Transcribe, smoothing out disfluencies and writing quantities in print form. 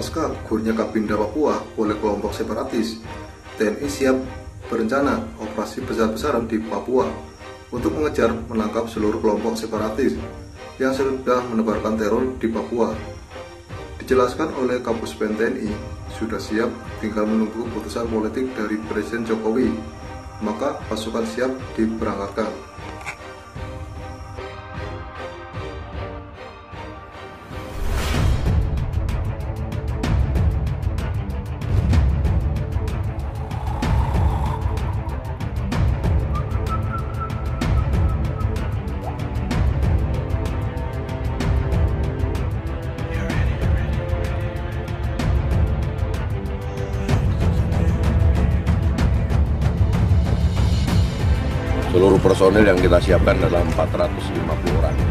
Pasca gugurnya Kabinda Papua oleh kelompok separatis, TNI siap berencana operasi besar-besaran di Papua untuk mengejar menangkap seluruh kelompok separatis yang sudah menebarkan teror di Papua. Dijelaskan oleh Kapuspen TNI, sudah siap, tinggal menunggu keputusan politik dari Presiden Jokowi, maka pasukan siap diberangkatkan. Seluruh personil yang kita siapkan adalah 450 orang.